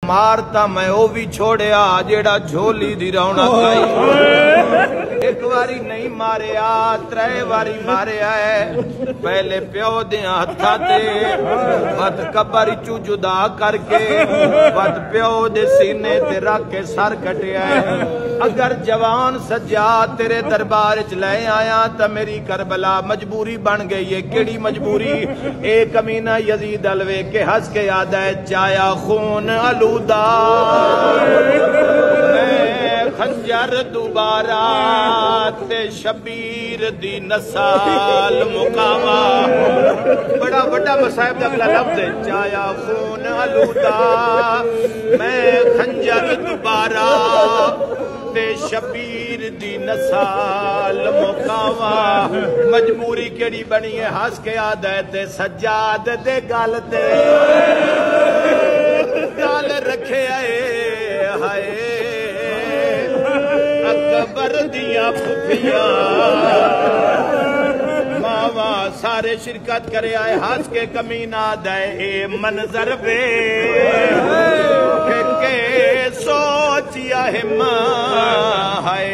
मारता मैं वो भी छोड़िया जेड़ा झोली दी रौनक आई। एक बारी नहीं मारिया त्रै बारी मारिया है। पहले प्यो दे हत्था ते बद कबर चू जुदा करके बद प्यो दे सीने ते रख के सर कटिया है। अगर जवान सज्जा तेरे दरबार च ले आया तो मेरी करबला मजबूरी बन गई है। केड़ी मजबूरी? एक कमीना यजीद अलवे के हंस के याद है चाया खून आलूदा मैं खंजर दोबारा ते शबीर दी नसाल मुकावा। बड़ा बड़ा मसाहिब दा अगला लफ्ज है चाया खून आलूदा मैं खंजर दोबारा ते शबीर दी नसाल मुकावा। मजबूरी केड़ी बनी है? हंस के आदत सज्जाद दे गल ते गल रखे आए हाय अकबर दिया फुफिया मावा सारे शिरकत करे आए। हंस के कमीना दे ए मंजर वे के सोचिया हिम हाय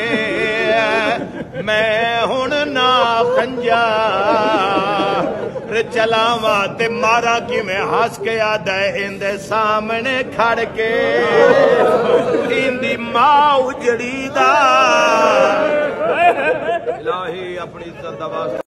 मैं हुण ना खंजा चलावा ते मारा कि मैं हंस के याद है इंदे सामने खड़ के इंदी मां उजड़ी दा इलाही अपनी इज्जत दा